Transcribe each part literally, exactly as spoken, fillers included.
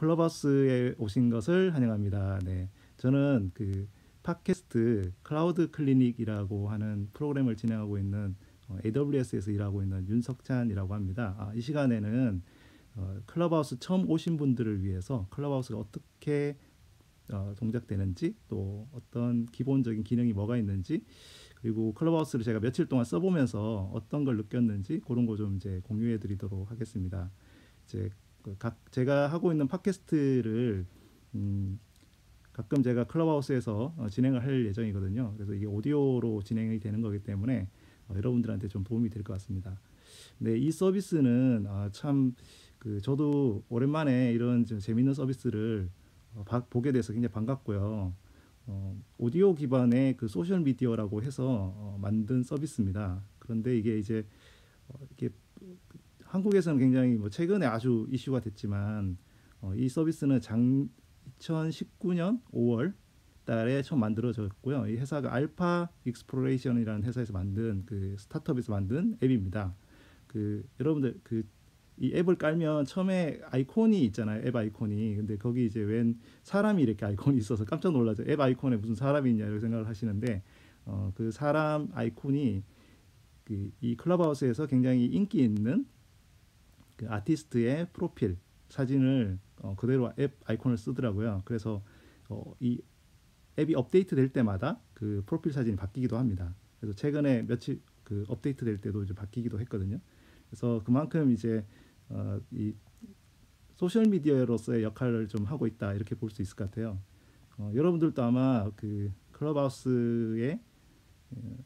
클럽하우스에 오신 것을 환영합니다. 네, 저는 그 팟캐스트 클라우드 클리닉이라고 하는 프로그램을 진행하고 있는 어, 에이더블유에스에서 일하고 있는 윤석찬이라고 합니다. 아, 이 시간에는 어, 클럽하우스 처음 오신 분들을 위해서 클럽하우스가 어떻게 어, 동작되는지, 또 어떤 기본적인 기능이 뭐가 있는지, 그리고 클럽하우스를 제가 며칠 동안 써보면서 어떤 걸 느꼈는지 그런 거 좀 이제 공유해드리도록 하겠습니다. 이제 그 각 제가 하고 있는 팟캐스트를 음, 가끔 제가 클럽하우스에서 어, 진행을 할 예정이거든요. 그래서 이게 오디오로 진행이 되는 거기 때문에 어, 여러분들한테 좀 도움이 될 것 같습니다. 네, 이 서비스는 아, 참 그 저도 오랜만에 이런 좀 재밌는 서비스를 어, 바, 보게 돼서 굉장히 반갑고요. 어, 오디오 기반의 그 소셜 미디어라고 해서 어, 만든 서비스입니다. 그런데 이게 이제 어, 이게 한국에서는 굉장히 뭐 최근에 아주 이슈가 됐지만 어, 이 서비스는 장 이천십구 년 오월 달에 처음 만들어졌고요. 이 회사가 알파 익스플로레이션이라는 회사에서 만든 그 스타트업에서 만든 앱입니다. 그 여러분들 그 이 앱을 깔면 처음에 아이콘이 있잖아요. 앱 아이콘이. 근데 거기 이제 웬 사람이 이렇게 아이콘이 있어서 깜짝 놀라죠. 앱 아이콘에 무슨 사람이 있냐 이렇게 생각을 하시는데 어, 그 사람 아이콘이 그 이 클럽하우스에서 굉장히 인기 있는 그 아티스트의 프로필 사진을 어, 그대로 앱 아이콘을 쓰더라고요. 그래서 어, 이 앱이 업데이트 될 때마다 그 프로필 사진이 바뀌기도 합니다. 그래서 최근에 며칠 그 업데이트 될 때도 이제 바뀌기도 했거든요. 그래서 그만큼 이제 어, 이 소셜 미디어로서의 역할을 좀 하고 있다 이렇게 볼 수 있을 것 같아요. 어, 여러분들도 아마 그 클럽하우스에 어,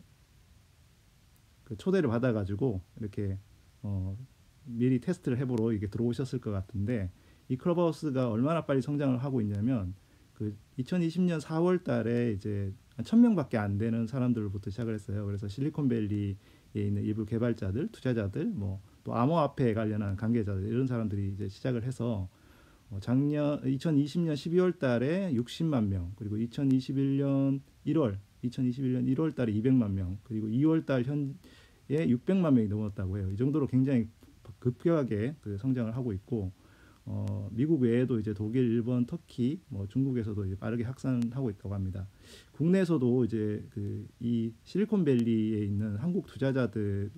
그 초대를 받아가지고 이렇게 어, 미리 테스트를 해보러 이게 들어오셨을 것 같은데 이 클럽하우스가 얼마나 빨리 성장을 하고 있냐면 그 이천이십 년 사월 달에 이제 한 천 명밖에 안 되는 사람들부터 시작을 했어요. 그래서 실리콘밸리에 있는 일부 개발자들, 투자자들, 뭐 또 암호화폐에 관련한 관계자들 이런 사람들이 이제 시작을 해서 어, 작년 이천이십 년 십이월 달에 육십만 명, 그리고 이천이십일 년 일월, 이천이십일 년 일월 달에 이백만 명, 그리고 이월 달 현재 육백만 명이 넘었다고 해요. 이 정도로 굉장히 급격하게 그 성장을 하고 있고 어, 미국 외에도 이제 독일, 일본, 터키, 뭐 중국에서도 이제 빠르게 확산하고 있다고 합니다. 국내에서도 이제 그 이 실리콘밸리에 있는 한국 투자자들이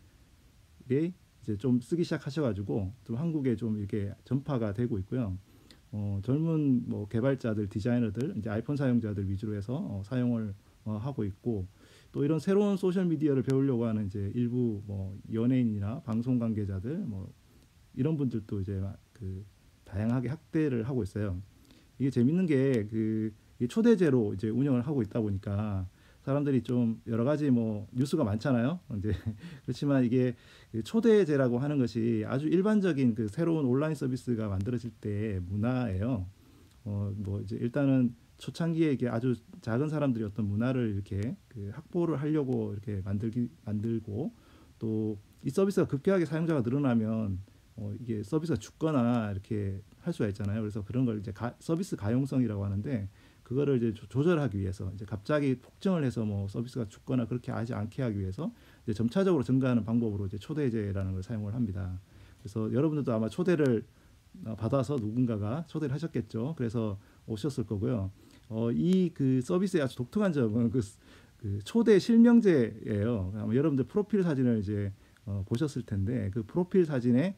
이제 좀 쓰기 시작하셔가지고 좀 한국에 좀 이렇게 전파가 되고 있고요. 어, 젊은 뭐 개발자들, 디자이너들, 이제 아이폰 사용자들 위주로 해서 어, 사용을 어, 하고 있고 또 이런 새로운 소셜 미디어를 배우려고 하는 이제 일부 뭐 연예인이나 방송 관계자들 뭐 이런 분들도 이제 그 다양하게 확대를 하고 있어요. 이게 재밌는 게 그 초대제로 이제 운영을 하고 있다 보니까 사람들이 좀 여러 가지 뭐 뉴스가 많잖아요. 이제 그렇지만 이게 초대제라고 하는 것이 아주 일반적인 그 새로운 온라인 서비스가 만들어질 때 문화예요. 어 뭐 이제 일단은 초창기에 이게 아주 작은 사람들이 어떤 문화를 이렇게 그 확보를 하려고 이렇게 만들기 만들고 또 이 서비스가 급격하게 사용자가 늘어나면 어 이게 서비스가 죽거나 이렇게 할 수가 있잖아요. 그래서 그런 걸 이제 가, 서비스 가용성이라고 하는데 그거를 이제 조, 조절하기 위해서 이제 갑자기 폭증을 해서 뭐 서비스가 죽거나 그렇게 하지 않게 하기 위해서 이제 점차적으로 증가하는 방법으로 이제 초대제라는 걸 사용을 합니다. 그래서 여러분들도 아마 초대를 받아서 누군가가 초대를 하셨겠죠. 그래서 오셨을 거고요. 어, 이 그 서비스의 아주 독특한 점은 그, 그 초대 실명제예요. 아마 여러분들 프로필 사진을 이제 어, 보셨을 텐데 그 프로필 사진에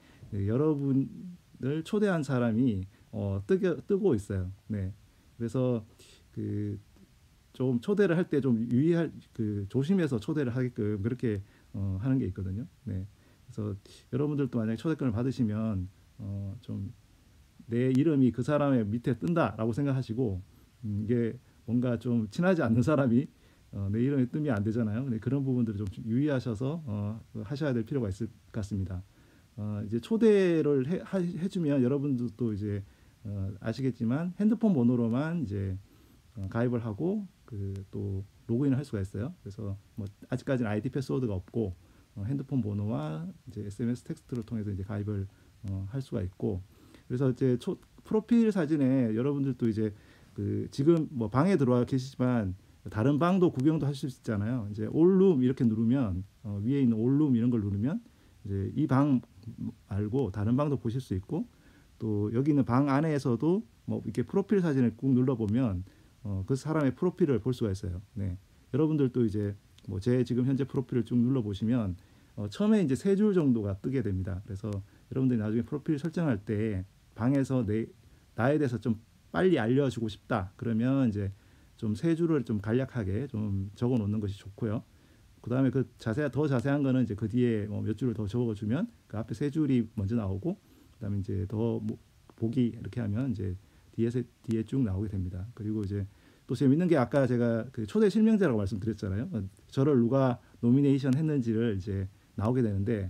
여러분을 초대한 사람이 어, 뜨겨, 뜨고 있어요. 네. 그래서 그 좀 초대를 할 때 좀 유의할 그 조심해서 초대를 하게끔 그렇게 어, 하는 게 있거든요. 네. 그래서 여러분들도 만약에 초대권을 받으시면 어, 좀 내 이름이 그 사람의 밑에 뜬다라고 생각하시고 음, 이게 뭔가 좀 친하지 않는 사람이 어, 내 이름이 뜨면 안 되잖아요. 근데 그런 부분들을 좀 유의하셔서 어, 하셔야 될 필요가 있을 것 같습니다. 어, 이제 초대를 해, 하, 해주면 여러분들도 이제 어, 아시겠지만 핸드폰 번호로만 이제 어, 가입을 하고 그 또 로그인을 할 수가 있어요. 그래서 뭐 아직까지는 아이디 패스워드가 없고 어, 핸드폰 번호와 이제 에스엠에스 텍스트를 통해서 이제 가입을 어, 할 수가 있고 그래서 이제 초, 프로필 사진에 여러분들도 이제 그 지금 뭐 방에 들어와 계시지만 다른 방도 구경도 하실 수 있잖아요. 이제 올룸 이렇게 누르면 어, 위에 있는 올룸 이런 걸 누르면 이제 이 방 말고 다른 방도 보실 수 있고 또 여기 있는 방 안에서도 뭐 이렇게 프로필 사진을 꾹 눌러보면 어, 그 사람의 프로필을 볼 수가 있어요. 네. 여러분들도 이제 뭐 제 지금 현재 프로필을 쭉 눌러보시면 어, 처음에 이제 세 줄 정도가 뜨게 됩니다. 그래서 여러분들이 나중에 프로필 설정할 때 방에서 내 나에 대해서 좀 빨리 알려주고 싶다. 그러면 이제 좀 세 줄을 좀 간략하게 좀 적어 놓는 것이 좋고요. 그 다음에 그 자세 더 자세한 거는 이제 그 뒤에 뭐 몇 줄을 더 적어주면 그 앞에 세 줄이 먼저 나오고 그 다음에 이제 더 뭐 보기 이렇게 하면 이제 뒤에서 뒤에 쭉 나오게 됩니다. 그리고 이제 또 재밌는 게 아까 제가 그 초대 실명제라고 말씀드렸잖아요. 저를 누가 노미네이션 했는지를 이제 나오게 되는데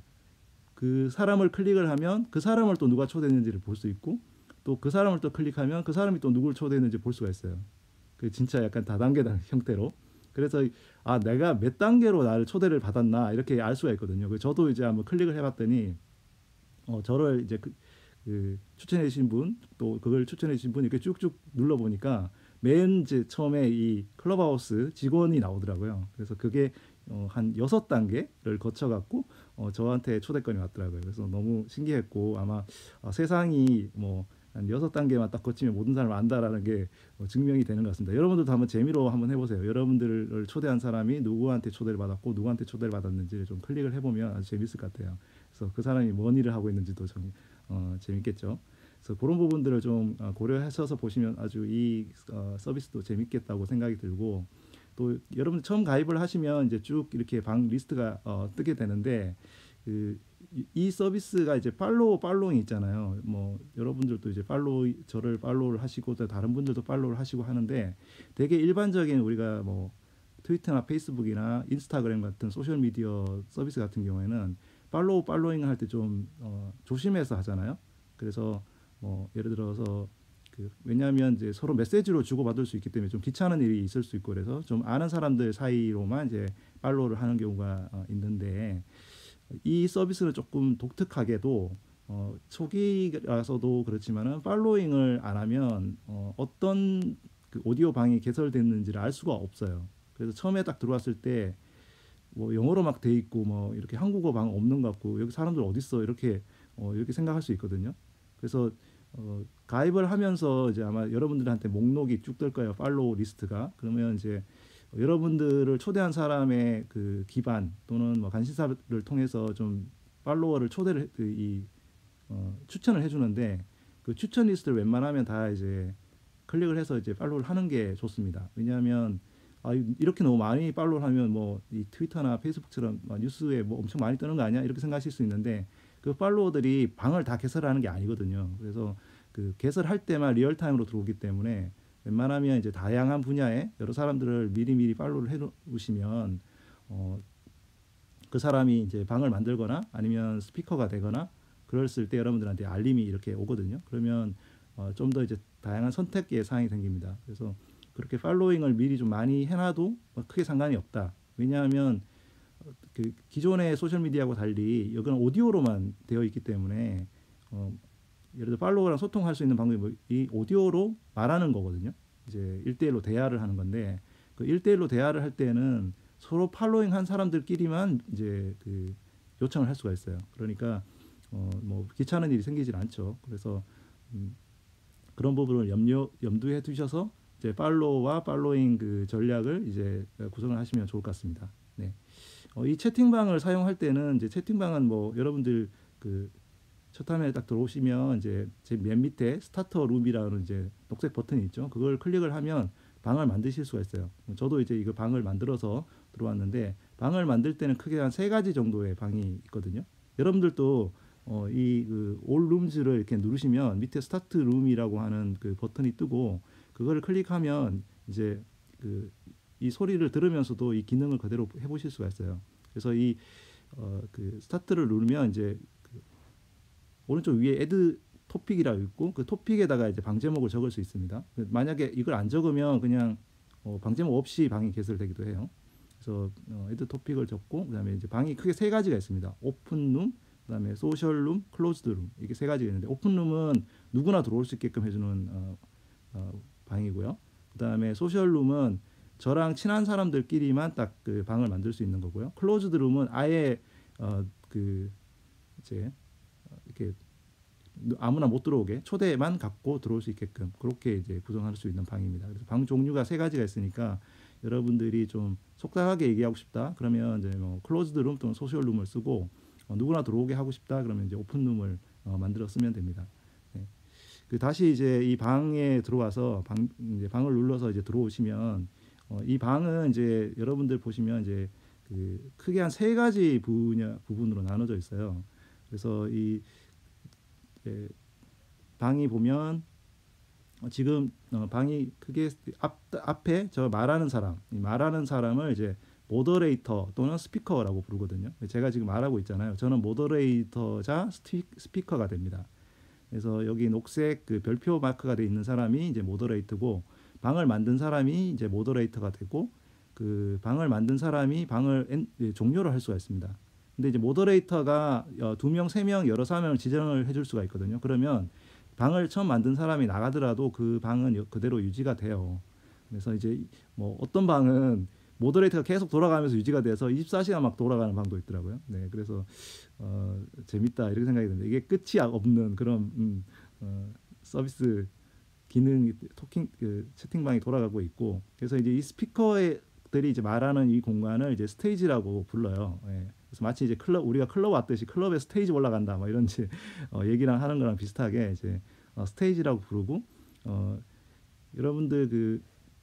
그 사람을 클릭을 하면 그 사람을 또 누가 초대했는지를 볼 수 있고 또 그 사람을 또 클릭하면 그 사람이 또 누굴 초대했는지 볼 수가 있어요. 그 진짜 약간 다단계 형태로. 그래서 아 내가 몇 단계로 나를 초대를 받았나 이렇게 알 수가 있거든요. 저도 이제 한번 클릭을 해봤더니 어, 저를 이제 그, 그 추천해 주신 분 또 그걸 추천해 주신 분 이렇게 쭉쭉 눌러 보니까 맨 이제 처음에 이 클럽하우스 직원이 나오더라고요. 그래서 그게 어, 한 여섯 단계를 거쳐 갖고 어, 저한테 초대권이 왔더라고요. 그래서 너무 신기했고 아마 어, 세상이 뭐 한 여섯 단계만 딱 거치면 모든 사람을 안다라는 게 어, 증명이 되는 것 같습니다. 여러분들도 한번 재미로 한번 해보세요. 여러분들을 초대한 사람이 누구한테 초대를 받았고 누구한테 초대를 받았는지를 좀 클릭을 해보면 아주 재밌을 것 같아요. 그래서 그 사람이 뭔 일을 하고 있는지도 좀 어, 재밌겠죠. 그래서 그런 부분들을 좀 고려하셔서 보시면 아주 이 어, 서비스도 재밌겠다고 생각이 들고 또 여러분 처음 가입을 하시면 이제 쭉 이렇게 방 리스트가 어, 뜨게 되는데 그 이 서비스가 이제 팔로우 팔로잉 있잖아요. 뭐 여러분들도 이제 팔로우 저를 팔로우를 하시고 또 다른 분들도 팔로우를 하시고 하는데 되게 일반적인 우리가 뭐 트위터나 페이스북이나 인스타그램 같은 소셜 미디어 서비스 같은 경우에는 팔로우 팔로잉을 할 때 좀 어, 조심해서 하잖아요. 그래서 뭐 예를 들어서 그 왜냐하면 이제 서로 메시지로 주고받을 수 있기 때문에 좀 귀찮은 일이 있을 수 있고 그래서 좀 아는 사람들 사이로만 이제 팔로우를 하는 경우가 어, 있는데 이 서비스는 조금 독특하게도 어, 초기라서도 그렇지만은 팔로잉을 안 하면 어, 어떤 그 오디오 방이 개설됐는지를 알 수가 없어요. 그래서 처음에 딱 들어왔을 때 뭐 영어로 막 돼 있고 뭐 이렇게 한국어 방 없는 것 같고 여기 사람들 어디 있어 이렇게 어, 이렇게 생각할 수 있거든요. 그래서 어, 가입을 하면서 이제 아마 여러분들한테 목록이 쭉 뜰 거예요. 팔로우 리스트가. 그러면 이제 여러분들을 초대한 사람의 그 기반 또는 뭐 간신사를 통해서 좀 팔로워를 초대를 그 이 어, 추천을 해주는데 그 추천 리스트를 웬만하면 다 이제 클릭을 해서 이제 팔로우를 하는 게 좋습니다. 왜냐하면 아, 이렇게 너무 많이 팔로우를 하면 뭐 이 트위터나 페이스북처럼 뉴스에 뭐 엄청 많이 뜨는 거 아니야? 이렇게 생각하실 수 있는데 그 팔로워들이 방을 다 개설하는 게 아니거든요. 그래서 그 개설할 때만 리얼타임으로 들어오기 때문에 웬만하면 이제 다양한 분야에 여러 사람들을 미리미리 팔로우를 해 놓으시면 어, 그 사람이 이제 방을 만들거나 아니면 스피커가 되거나 그랬을 때 여러분들한테 알림이 이렇게 오거든요. 그러면 어, 좀 더 이제 다양한 선택의 사항이 생깁니다. 그래서 그렇게 팔로잉을 미리 좀 많이 해놔도 크게 상관이 없다. 왜냐하면 그 기존의 소셜 미디어하고 달리 여기는 오디오로만 되어 있기 때문에 어, 예를 들어 팔로워랑 소통할 수 있는 방법이 뭐 이 오디오로 말하는 거거든요. 이제 일대일로 대화를 하는 건데 그 일대일로 대화를 할 때는 서로 팔로잉 한 사람들끼리만 이제 그 요청을 할 수가 있어요. 그러니까 어, 뭐 귀찮은 일이 생기질 않죠. 그래서 음, 그런 부분을 염려 염두에 두셔서 이제 팔로우와 팔로잉 그 전략을 이제 구성을 하시면 좋을 것 같습니다. 네. 어, 이 채팅방을 사용할 때는 이제 채팅방은 뭐 여러분들 그 첫 화면에 딱 들어오시면 이제 제 맨 밑에 스타터 룸이라는 이제 녹색 버튼이 있죠. 그걸 클릭을 하면 방을 만드실 수가 있어요. 저도 이제 이거 방을 만들어서 들어왔는데 방을 만들 때는 크게 한 세 가지 정도의 방이 있거든요. 여러분들도 어, 이 그 올 룸즈를 이렇게 누르시면 밑에 스타트 룸이라고 하는 그 버튼이 뜨고 그거를 클릭하면 이제 그 이 소리를 들으면서도 이 기능을 그대로 해보실 수가 있어요. 그래서 이 어, 그 스타트를 누르면 이제 그 오른쪽 위에 애드 토픽이라고 있고 그 토픽에다가 이제 방 제목을 적을 수 있습니다. 만약에 이걸 안 적으면 그냥 어, 방 제목 없이 방이 개설되기도 해요. 그래서 어, 애드 토픽을 적고 그다음에 이제 방이 크게 세 가지가 있습니다. 오픈 룸, 그다음에 소셜 룸, 클로즈드 룸 이게 세 가지가 있는데 오픈 룸은 누구나 들어올 수 있게끔 해주는 어, 어, 방이고요. 그다음에 소셜 룸은 저랑 친한 사람들끼리만 딱 그 방을 만들 수 있는 거고요. 클로즈드 룸은 아예 어, 그 이제 이렇게 아무나 못 들어오게 초대만 갖고 들어올 수 있게끔 그렇게 이제 구성할 수 있는 방입니다. 그래서 방 종류가 세 가지가 있으니까 여러분들이 좀 속닥하게 얘기하고 싶다 그러면 이제 뭐 클로즈드 룸 또는 소셜 룸을 쓰고 어, 누구나 들어오게 하고 싶다 그러면 이제 오픈 룸을 어, 만들어 쓰면 됩니다. 네. 그 다시 이제 이 방에 들어와서 방 이제 방을 눌러서 이제 들어오시면 어, 이 방은 이제 여러분들 보시면 이제 그 크게 한 세 가지 분야 부분으로 나눠져 있어요. 그래서 이 이제 방이 보면 어, 지금 어, 방이 크게 앞 앞에 저 말하는 사람, 이 말하는 사람을 이제 모더레이터 또는 스피커라고 부르거든요. 제가 지금 말하고 있잖아요. 저는 모더레이터자 스피, 스피커가 됩니다. 그래서 여기 녹색 그 별표 마크가 돼 있는 사람이 이제 모더레이터고 방을 만든 사람이 이제 모더레이터가 되고 그 방을 만든 사람이 방을 엔, 예, 종료를 할 수가 있습니다. 근데 이제 모더레이터가 어, 두 명, 세 명, 여러 사람을 지정을 해줄 수가 있거든요. 그러면 방을 처음 만든 사람이 나가더라도 그 방은 그대로 유지가 돼요. 그래서 이제 뭐 어떤 방은 모더레이터가 계속 돌아가면서 유지가 돼서 이십사 시간 막 돌아가는 방도 있더라고요. 네, 그래서 어, 재밌다 이렇게 생각이 듭니다. 이게 끝이 없는 그런 음, 어, 서비스 기능 토킹 그 채팅방이 돌아가고 있고 그래서 이제 이 스피커들이 이제 말하는 이 공간을 이제 스테이지라고 불러요. 예. 그래서 마치 이제 클럽 우리가 클럽 왔듯이 클럽에 스테이지 올라간다 뭐 이런 이제 어, 얘기랑 하는 거랑 비슷하게 이제 어, 스테이지라고 부르고 어, 여러분들 그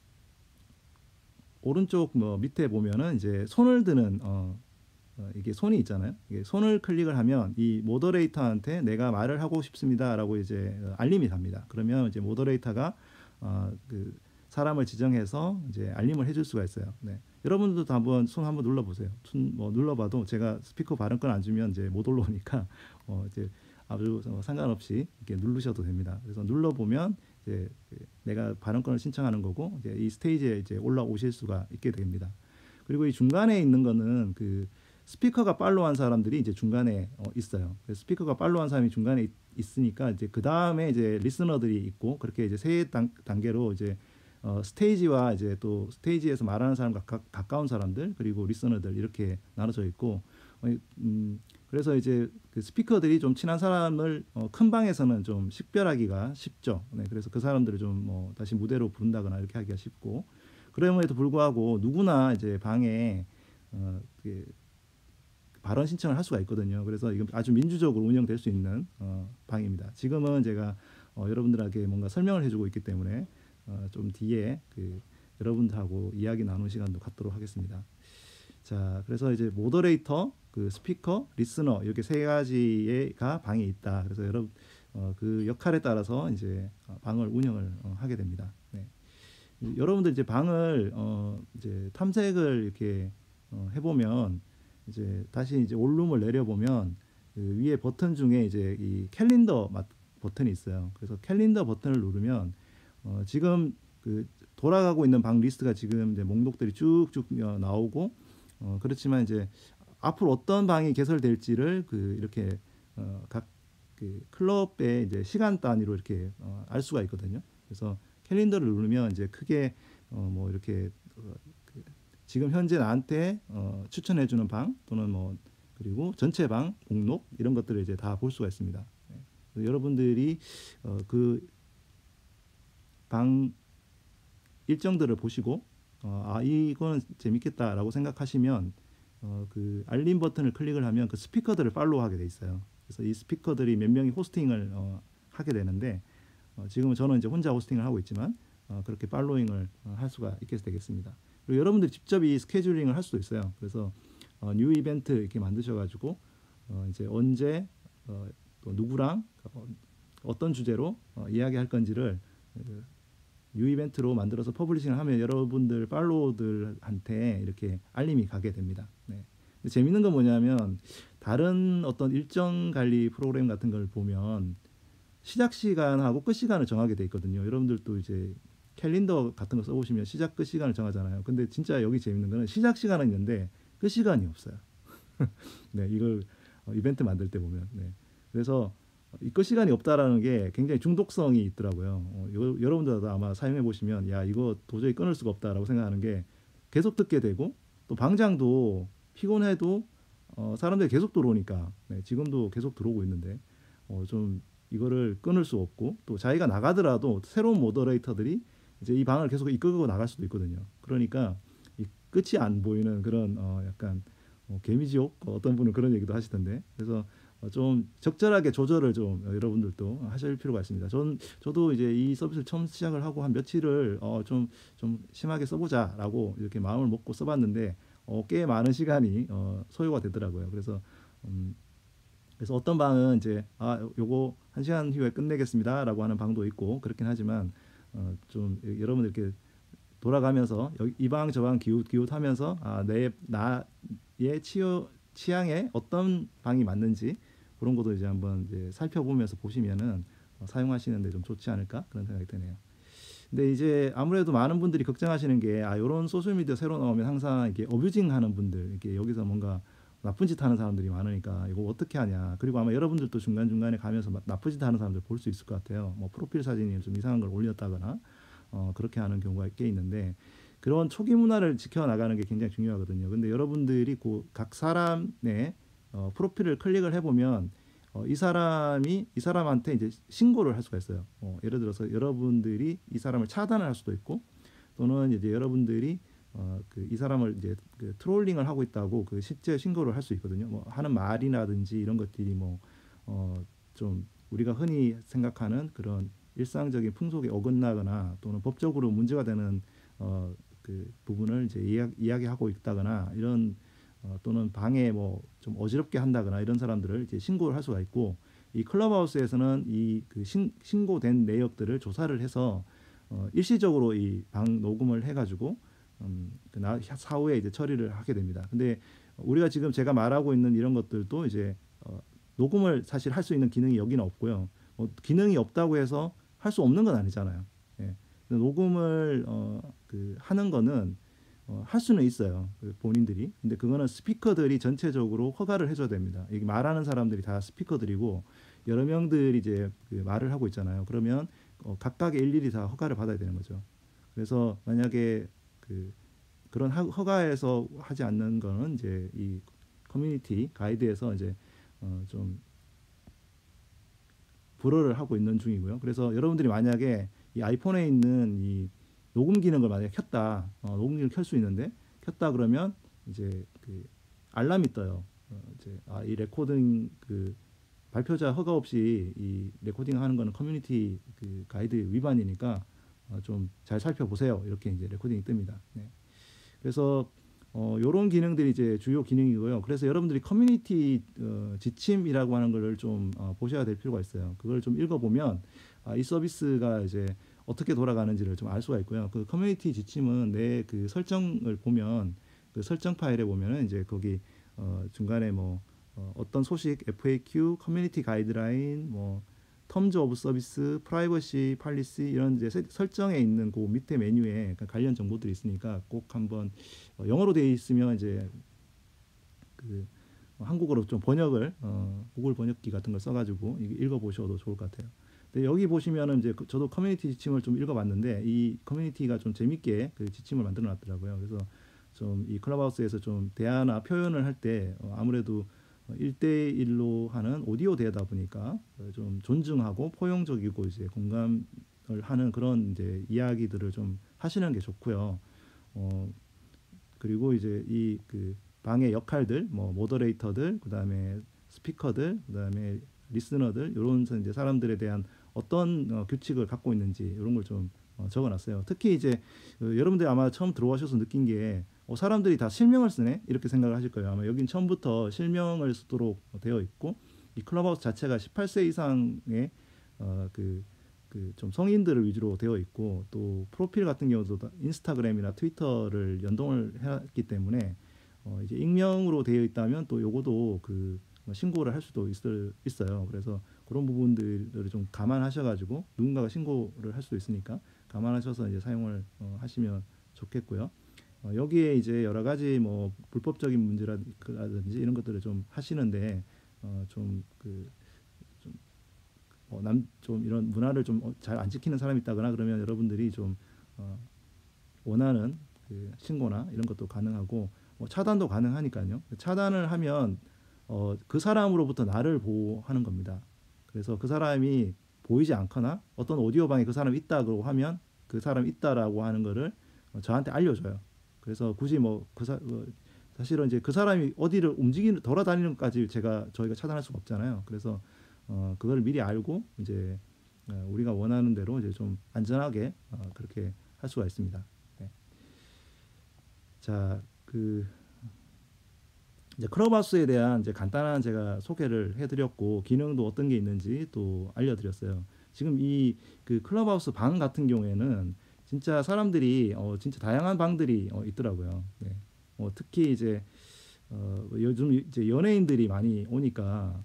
오른쪽 뭐 밑에 보면은 이제 손을 드는 어, 어, 이게 손이 있잖아요. 이게 손을 클릭을 하면 이 모더레이터한테 내가 말을 하고 싶습니다라고 이제 어, 알림이 갑니다. 그러면 이제 모더레이터가 어, 그 사람을 지정해서 이제 알림을 해줄 수가 있어요. 네. 여러분들도 한번 손 한번 눌러보세요. 손 뭐 눌러봐도 제가 스피커 발음권 안 주면 이제 못 올라오니까 어, 이제 아주 상관없이 이렇게 누르셔도 됩니다. 그래서 눌러보면 이제 내가 발언권을 신청하는 거고 이제 이 스테이지에 이제 올라오실 수가 있게 됩니다. 그리고 이 중간에 있는 거는 그 스피커가 팔로우한 사람들이 이제 중간에 어 있어요. 스피커가 팔로우한 사람이 중간에 있, 있으니까 이제 그 다음에 이제 리스너들이 있고 그렇게 이제 세 단, 단계로 이제 어 스테이지와 이제 또 스테이지에서 말하는 사람과 가, 가까운 사람들 그리고 리스너들 이렇게 나눠져 있고 어, 음, 그래서 이제 그 스피커들이 좀 친한 사람을 어, 큰 방에서는 좀 식별하기가 쉽죠. 네, 그래서 그 사람들을 좀 뭐 다시 무대로 부른다거나 이렇게 하기가 쉽고 그럼에도 불구하고 누구나 이제 방에 어, 그 발언 신청을 할 수가 있거든요. 그래서 이건 아주 민주적으로 운영될 수 있는 어, 방입니다. 지금은 제가 어, 여러분들에게 뭔가 설명을 해주고 있기 때문에 어, 좀 뒤에 그 여러분들하고 이야기 나누는 시간도 갖도록 하겠습니다. 자, 그래서 이제 모더레이터, 그 스피커, 리스너 이렇게 세 가지가 방에 있다. 그래서 여러분 어, 그 역할에 따라서 이제 방을 운영을 어, 하게 됩니다. 네. 여러분들 이제 방을 어, 이제 탐색을 이렇게 어, 해보면 이제 다시 이제 올룸을 내려보면 그 위에 버튼 중에 이제 이 캘린더 버튼이 있어요. 그래서 캘린더 버튼을 누르면 어, 지금 그 돌아가고 있는 방 리스트가 지금 이제 목록들이 쭉쭉 나오고 어, 그렇지만 이제 앞으로 어떤 방이 개설될지를 그 이렇게 어, 각 그 클럽의 이제 시간 단위로 이렇게 어, 알 수가 있거든요. 그래서 캘린더를 누르면 이제 크게 어, 뭐 이렇게 어, 그 지금 현재 나한테 어, 추천해주는 방 또는 뭐 그리고 전체 방 목록 이런 것들을 이제 다 볼 수가 있습니다. 네. 여러분들이 어, 그 방 일정들을 보시고 어, 아 이거는 재밌겠다라고 생각하시면 어, 그 알림 버튼을 클릭을 하면 그 스피커들을 팔로우하게 돼 있어요. 그래서 이 스피커들이 몇 명이 호스팅을 어, 하게 되는데 어, 지금은 저는 이제 혼자 호스팅을 하고 있지만 어, 그렇게 팔로잉을 어, 할 수가 있게 되겠습니다. 그리고 여러분들이 직접 이 스케줄링을 할 수도 있어요. 그래서 어, 뉴 이벤트 이렇게 만드셔가지고 어, 이제 언제 어, 또 누구랑 어, 어떤 주제로 어, 이야기할 건지를 그, 뉴 이벤트로 만들어서 퍼블리싱을 하면 여러분들 팔로우들한테 이렇게 알림이 가게 됩니다. 네. 재밌는 건 뭐냐면 다른 어떤 일정 관리 프로그램 같은 걸 보면 시작 시간하고 끝 시간을 정하게 돼 있거든요. 여러분들도 이제 캘린더 같은 거 써보시면 시작 끝 시간을 정하잖아요. 근데 진짜 여기 재밌는 거는 시작 시간은 있는데 끝 시간이 없어요. 네, 이걸 이벤트 만들 때 보면. 네. 그래서 이 끝 시간이 없다라는 게 굉장히 중독성이 있더라고요. 어, 요, 여러분들도 아마 사용해 보시면 야 이거 도저히 끊을 수가 없다라고 생각하는 게 계속 듣게 되고 또 방장도 피곤해도 어, 사람들이 계속 들어오니까 네, 지금도 계속 들어오고 있는데 어, 좀 이거를 끊을 수 없고 또 자기가 나가더라도 새로운 모더레이터들이 이제 이 방을 계속 이끌고 나갈 수도 있거든요. 그러니까 이 끝이 안 보이는 그런 어 약간 어 개미지옥 어떤 분은 그런 얘기도 하시던데 그래서 어 좀 적절하게 조절을 좀 여러분들도 하실 필요가 있습니다. 전 저도 이제 이 서비스를 처음 시작을 하고 한 며칠을 어 좀 좀 심하게 써보자라고 이렇게 마음을 먹고 써봤는데 어 꽤 많은 시간이 어 소요가 되더라고요. 그래서 음 그래서 어떤 방은 이제 아 요거 한 시간 후에 끝내겠습니다라고 하는 방도 있고 그렇긴 하지만 어 좀 여러분들 이렇게 돌아가면서 이 방 저 방 기웃 기웃하면서 아 내 나의 치유 취향에 어떤 방이 맞는지 그런 것도 이제 한번 이제 살펴보면서 보시면은 어, 사용하시는데 좀 좋지 않을까 그런 생각이 드네요. 근데 이제 아무래도 많은 분들이 걱정하시는 게 아 요런 소셜 미디어 새로 나오면 항상 이렇게 어뷰징 하는 분들 이렇게 여기서 뭔가 나쁜 짓 하는 사람들이 많으니까 이거 어떻게 하냐. 그리고 아마 여러분들도 중간중간에 가면서 나쁜 짓 하는 사람들 볼 수 있을 것 같아요. 뭐 프로필 사진이 좀 이상한 걸 올렸다거나 어 그렇게 하는 경우가 꽤 있는데 그런 초기 문화를 지켜나가는 게 굉장히 중요하거든요. 근데 여러분들이 그 각 사람의 어 프로필을 클릭을 해보면 어 이 사람이 이 사람한테 이제 신고를 할 수가 있어요. 어 예를 들어서 여러분들이 이 사람을 차단을 할 수도 있고 또는 이제 여러분들이 어 그 이 사람을 이제 그 트롤링을 하고 있다고 그 실제 신고를 할 수 있거든요. 뭐 하는 말이라든지 이런 것들이 뭐 어 좀 우리가 흔히 생각하는 그런 일상적인 풍속에 어긋나거나 또는 법적으로 문제가 되는 어 그 부분을 이제 이야, 이야기하고 있다거나 이런 어 또는 방해 뭐 좀 어지럽게 한다거나 이런 사람들을 이제 신고를 할 수가 있고 이 클럽하우스에서는 이 그 신고된 내역들을 조사를 해서 어 일시적으로 이 방 녹음을 해가지고 음, 그 나, 사후에 이제 처리를 하게 됩니다. 근데 우리가 지금 제가 말하고 있는 이런 것들도 이제 어, 녹음을 사실 할 수 있는 기능이 여기는 없고요. 어, 기능이 없다고 해서 할 수 없는 건 아니잖아요. 예. 녹음을 어, 그 하는 거는 어, 할 수는 있어요. 그 본인들이. 근데 그거는 스피커들이 전체적으로 허가를 해줘야 됩니다. 이게 말하는 사람들이 다 스피커들이고 여러 명들이 이제 그 말을 하고 있잖아요. 그러면 어, 각각의 일일이 다 허가를 받아야 되는 거죠. 그래서 만약에 그 그런 허가에서 하지 않는 거는 이제 이 커뮤니티 가이드에서 이제 어 좀 불허를 하고 있는 중이고요. 그래서 여러분들이 만약에 이 아이폰에 있는 이 녹음 기능을 만약에 켰다, 어, 녹음 기능을 켤 수 있는데 켰다 그러면 이제 그 알람이 떠요. 어, 이제 아, 이 레코딩 그 발표자 허가 없이 이 레코딩 하는 거는 커뮤니티 그 가이드 위반이니까 어, 좀 잘 살펴보세요. 이렇게 이제 레코딩이 뜹니다. 네. 그래서 어, 요런 기능들이 이제 주요 기능이고요. 그래서 여러분들이 커뮤니티 어, 지침이라고 하는 걸 좀 어, 보셔야 될 필요가 있어요. 그걸 좀 읽어보면 아, 이 서비스가 이제 어떻게 돌아가는지를 좀 알 수가 있고요. 그 커뮤니티 지침은 내 그 설정을 보면 그 설정 파일에 보면은 이제 거기 어, 중간에 뭐 어, 어떤 소식, 에프에이큐, 커뮤니티 가이드라인, 뭐 텀즈 오브 서비스, 프라이버시 팔리시 이런 이제 설정에 있는 그 밑에 메뉴에 관련 정보들이 있으니까 꼭 한번 어, 영어로 되어 있으면 이제 그 한국어로 좀 번역을 어, 구글 번역기 같은 걸 써가지고 읽어보셔도 좋을 것 같아요. 근데 여기 보시면은 이제 저도 커뮤니티 지침을 좀 읽어봤는데 이 커뮤니티가 좀 재밌게 그 지침을 만들어놨더라고요. 그래서 좀 이 클럽하우스에서 좀 대화나 표현을 할 때 어, 아무래도 일대일로 하는 오디오 대화다 보니까 좀 존중하고 포용적이고 이제 공감을 하는 그런 이제 이야기들을 좀 하시는 게 좋고요. 어, 그리고 이제 이 그 방의 역할들, 뭐 모더레이터들, 그다음에 스피커들, 그다음에 리스너들 이런 이제 사람들에 대한 어떤 어, 규칙을 갖고 있는지 이런 걸 좀 어, 적어놨어요. 특히 이제 어, 여러분들이 아마 처음 들어오셔서 느낀 게 어, 사람들이 다 실명을 쓰네 이렇게 생각을 하실 거예요. 아마 여긴 처음부터 실명을 쓰도록 되어 있고 이 클럽하우스 자체가 십팔 세 이상의 어, 그 그 좀 성인들을 위주로 되어 있고 또 프로필 같은 경우도 인스타그램이나 트위터를 연동을 했기 때문에 어, 이제 익명으로 되어 있다면 또 요거도 그 신고를 할 수도 있을, 있어요. 그래서 그런 부분들을 좀 감안하셔가지고 누군가가 신고를 할 수도 있으니까 감안하셔서 이제 사용을 어, 하시면 좋겠고요. 어, 여기에 이제 여러 가지 뭐 불법적인 문제라든지 이런 것들을 좀 하시는데 어, 좀그 좀 어, 남 좀 이런 문화를 좀 잘 안 지키는 사람이 있다거나 그러면 여러분들이 좀 어, 원하는 그 신고나 이런 것도 가능하고 뭐 차단도 가능하니까요. 차단을 하면 어, 그 사람으로부터 나를 보호하는 겁니다. 그래서 그 사람이 보이지 않거나 어떤 오디오 방에 그 사람이 있다고 하면 그 사람이 있다라고 하는 거를 저한테 알려줘요. 그래서 굳이 뭐 그 사, 뭐 사실은 이제 그 사람이 어디를 움직이는 돌아다니는 것까지 제가 저희가 차단할 수가 없잖아요. 그래서 어, 그걸 미리 알고 이제 어, 우리가 원하는 대로 이제 좀 안전하게 어, 그렇게 할 수가 있습니다. 네. 자, 그 이제 클럽하우스에 대한 이제 간단한 제가 소개를 해드렸고 기능도 어떤 게 있는지 또 알려드렸어요. 지금 이 그 클럽하우스 방 같은 경우에는 진짜 사람들이 어 진짜 다양한 방들이 어 있더라고요. 네. 어 특히 이제 어 요즘 이제 연예인들이 많이 오니까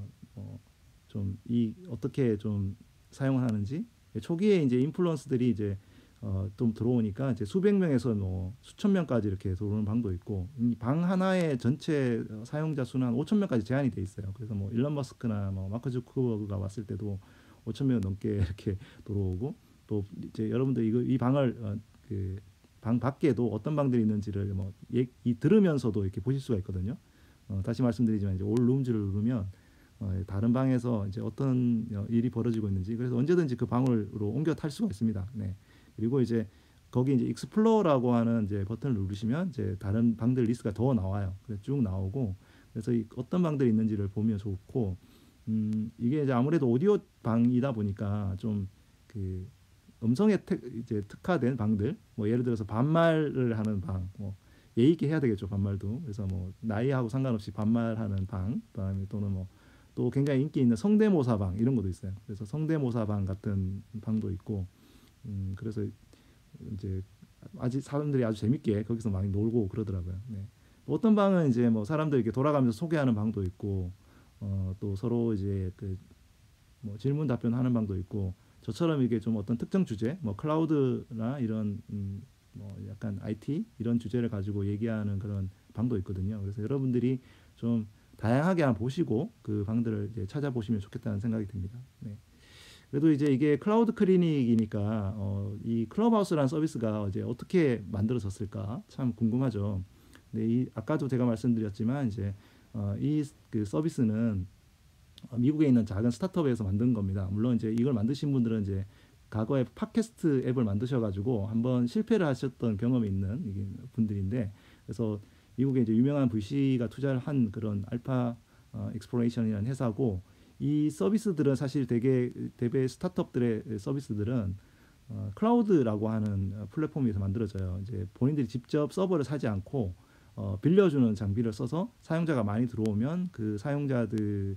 어좀 이 어떻게 좀 사용을 하는지 초기에 이제 인플루언서들이 이제 어, 좀 들어오니까 이제 수백 명에서 뭐 수천 명까지 이렇게 들어오는 방도 있고 이 방 하나의 전체 사용자 수는 한 오천 명까지 제한이 돼 있어요. 그래서 뭐 일론 머스크나 뭐 마크 주커버그가 왔을 때도 오천 명 넘게 이렇게 들어오고 또 이제 여러분들 이거 이 방을 어, 그 방 밖에도 어떤 방들이 있는지를 뭐 이 들으면서도 이렇게 보실 수가 있거든요. 어, 다시 말씀드리지만 이제 올 룸즈를 누르면 어, 다른 방에서 이제 어떤 일이 벌어지고 있는지 그래서 언제든지 그 방으로 옮겨 탈 수가 있습니다. 네. 그리고 이제 거기 이제 익스플로어라고 하는 이제 버튼을 누르시면 이제 다른 방들 리스트가 더 나와요. 그래서 쭉 나오고 그래서 이 어떤 방들이 있는지를 보면 좋고 음 이게 이제 아무래도 오디오 방이다 보니까 좀 그 음성에 특, 이제 특화된 방들 뭐 예를 들어서 반말을 하는 방 뭐 예의 있게 해야 되겠죠 반말도 그래서 뭐 나이하고 상관없이 반말하는 방 그다음에 또는 뭐 또 굉장히 인기 있는 성대모사 방 이런 것도 있어요. 그래서 성대모사 방 같은 방도 있고 음 그래서 이제 아직 사람들이 아주 재밌게 거기서 많이 놀고 그러더라고요. 네. 어떤 방은 이제 뭐 사람들 이렇게 돌아가면서 소개하는 방도 있고 어 또 서로 이제 그 뭐 질문 답변하는 방도 있고 저처럼 이게 좀 어떤 특정 주제 뭐 클라우드나 이런 음 뭐 약간 아이티 이런 주제를 가지고 얘기하는 그런 방도 있거든요. 그래서 여러분들이 좀 다양하게 한번 보시고 그 방들을 이제 찾아보시면 좋겠다는 생각이 듭니다. 네. 그래도 이제 이게 클라우드 클리닉이니까 어, 이 클럽하우스라는 서비스가 이제 어떻게 만들어졌을까 참 궁금하죠. 근데 이 아까도 제가 말씀드렸지만 이제 어, 이 그 서비스는 미국에 있는 작은 스타트업에서 만든 겁니다. 물론 이제 이걸 만드신 분들은 이제 과거에 팟캐스트 앱을 만드셔가지고 한번 실패를 하셨던 경험이 있는 분들인데 그래서 미국에 이제 유명한 브이씨가 투자를 한 그런 알파 어, 익스플로레이션이라는 회사고 이 서비스들은 사실 되게 대배 스타트업들의 서비스들은 어, 클라우드라고 하는 플랫폼에서 만들어져요. 이제 본인들이 직접 서버를 사지 않고 어, 빌려주는 장비를 써서 사용자가 많이 들어오면 그 사용자들의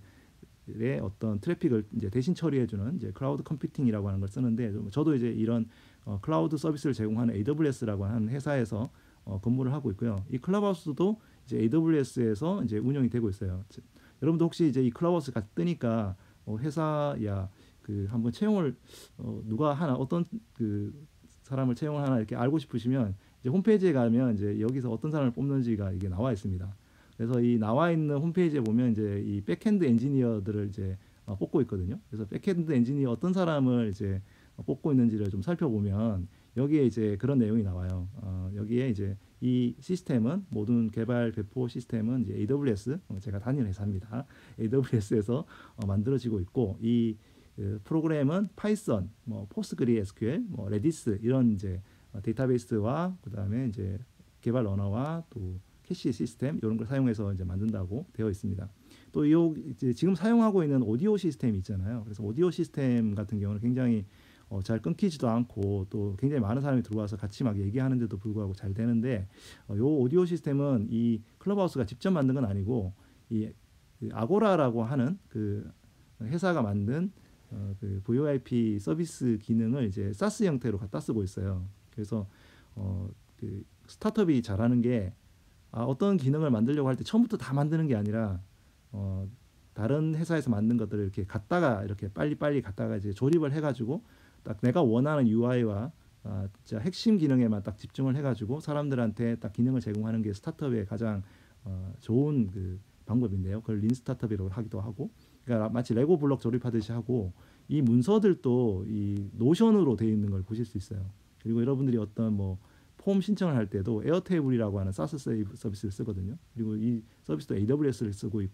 어떤 트래픽을 이제 대신 처리해주는 이제 클라우드 컴퓨팅이라고 하는 걸 쓰는데 저도 이제 이런 어, 클라우드 서비스를 제공하는 에이더블유에스라고 하는 회사에서 어, 근무를 하고 있고요. 이 클럽하우스도 이제 에이더블유에스에서 이제 운영이 되고 있어요. 여러분도 혹시 이제 이 클럽하우스가 뜨니까 어, 회사야 그 한번 채용을 어, 누가 하나 어떤 그 사람을 채용을 하나 이렇게 알고 싶으시면 이제 홈페이지에 가면 이제 여기서 어떤 사람을 뽑는지가 이게 나와 있습니다. 그래서 이 나와 있는 홈페이지에 보면 이제 이 백핸드 엔지니어들을 이제 어, 뽑고 있거든요. 그래서 백핸드 엔지니어 어떤 사람을 이제 어, 뽑고 있는지를 좀 살펴보면 여기에 이제 그런 내용이 나와요. 어, 여기에 이제 이 시스템은 모든 개발 배포 시스템은 이제 에이더블유에스 어, 제가 다니는 회사입니다. 에이더블유에스에서 어, 만들어지고 있고 이 그 프로그램은 파이썬, 뭐 포스트그리에스큐엘, 뭐 레디스 이런 이제 어, 데이터베이스와 그다음에 이제 개발 언어와 또 캐시 시스템 이런 걸 사용해서 이제 만든다고 되어 있습니다. 또 이 이제 지금 사용하고 있는 오디오 시스템이 있잖아요. 그래서 오디오 시스템 같은 경우는 굉장히 어, 잘 끊기지도 않고 또 굉장히 많은 사람이 들어와서 같이 막 얘기하는데도 불구하고 잘 되는데 어, 요 오디오 시스템은 이 클럽하우스가 직접 만든 건 아니고 이 그 아고라라고 하는 그 회사가 만든 어, 그 브이오아이피 서비스 기능을 이제 사스 형태로 갖다 쓰고 있어요. 그래서 어, 그 스타트업이 잘하는 게 아, 어떤 기능을 만들려고 할 때 처음부터 다 만드는 게 아니라 어, 다른 회사에서 만든 것들을 이렇게 갖다가 이렇게 빨리빨리 갖다가 이제 조립을 해가지고 딱 내가 원하는 유아이와 아, 진짜 핵심 기능에만 딱 집중을 해가지고 사람들한테 딱 기능을 제공하는 게 스타트업의 가장 어, 좋은 그 방법인데요. 그걸 린 스타트업이라고 하기도 하고, 그러니까 마치 레고 블록 조립하듯이 하고 이 문서들도 이 노션으로 되어 있는 걸 보실 수 있어요. 그리고 여러분들이 어떤 뭐 폼 신청을 할 때도 에어테이블이라고 하는 사스 서비스를 쓰거든요. 그리고 이 서비스도 에이더블유에스를 쓰고 있고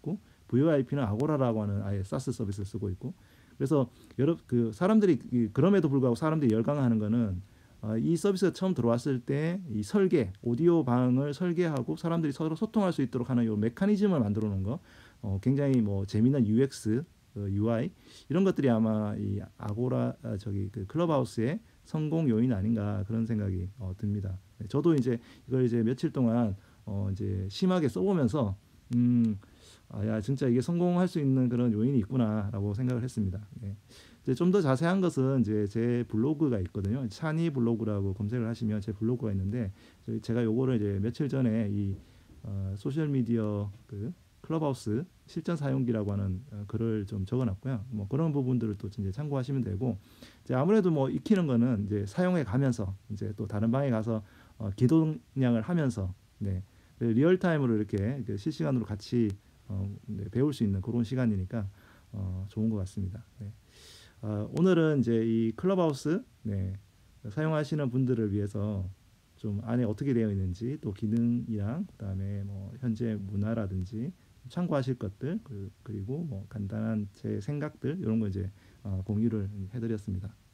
브이오아이피는 아고라라고 하는 아예 사스 서비스를 쓰고 있고 그래서 여러 그 사람들이 이- 그럼에도 불구하고 사람들이 열광하는 거는 어, 이 서비스가 처음 들어왔을 때 이 설계 오디오 방을 설계하고 사람들이 서로 소통할 수 있도록 하는 이 메커니즘을 만들어 놓은 거 어, 굉장히 뭐 재미난 유엑스 어, 유아이 이런 것들이 아마 이 아고라 아, 저기 그 클럽하우스의 성공 요인 아닌가 그런 생각이 어, 듭니다. 네, 저도 이제 이걸 이제 며칠 동안 어, 이제 심하게 써보면서 음, 아, 야 진짜 이게 성공할 수 있는 그런 요인이 있구나라고 생각을 했습니다. 네. 이제 좀 더 자세한 것은 이제 제 블로그가 있거든요. 샤니 블로그라고 검색을 하시면 제 블로그가 있는데 저희 제가 요거를 이제 며칠 전에 이 어, 소셜 미디어 그 클럽하우스 실전 사용기라고 하는 어, 글을 좀 적어놨고요. 뭐 그런 부분들을 또 이제 참고하시면 되고 이제 아무래도 뭐 익히는 거는 이제 사용해 가면서 이제 또 다른 방에 가서 어, 기동량을 하면서 네. 리얼 타임으로 이렇게 그 실시간으로 같이 어, 네, 배울 수 있는 그런 시간이니까 어, 좋은 것 같습니다. 네. 어, 오늘은 이제 이 클럽하우스 네, 사용하시는 분들을 위해서 좀 안에 어떻게 되어 있는지 또 기능이랑 그다음에 뭐 현재 문화라든지 참고하실 것들 그, 그리고 뭐 간단한 제 생각들 이런 거 이제 어, 공유를 해드렸습니다.